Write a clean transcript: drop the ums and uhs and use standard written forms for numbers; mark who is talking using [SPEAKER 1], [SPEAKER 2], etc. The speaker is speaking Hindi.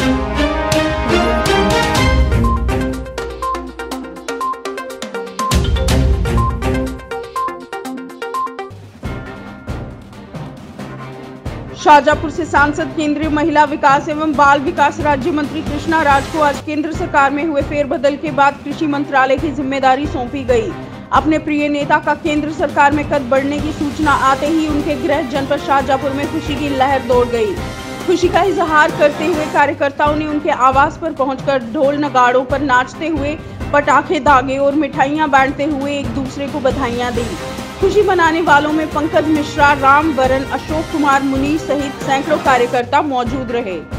[SPEAKER 1] शाहजहांपुर से सांसद केंद्रीय महिला विकास एवं बाल विकास राज्य मंत्री कृष्णा राज को आज केंद्र सरकार में हुए फेरबदल के बाद कृषि मंत्रालय की जिम्मेदारी सौंपी गई। अपने प्रिय नेता का केंद्र सरकार में कद बढ़ने की सूचना आते ही उनके गृह जनपद शाहजहांपुर में खुशी की लहर दौड़ गई। खुशी का इजहार करते हुए कार्यकर्ताओं ने उनके आवास पर पहुंचकर ढोल नगाड़ों पर नाचते हुए, पटाखे दागे और मिठाइयां बांटते हुए एक दूसरे को बधाइयां दी। खुशी मनाने वालों में पंकज मिश्रा, राम वरण, अशोक कुमार मुनि सहित सैकड़ों कार्यकर्ता मौजूद रहे।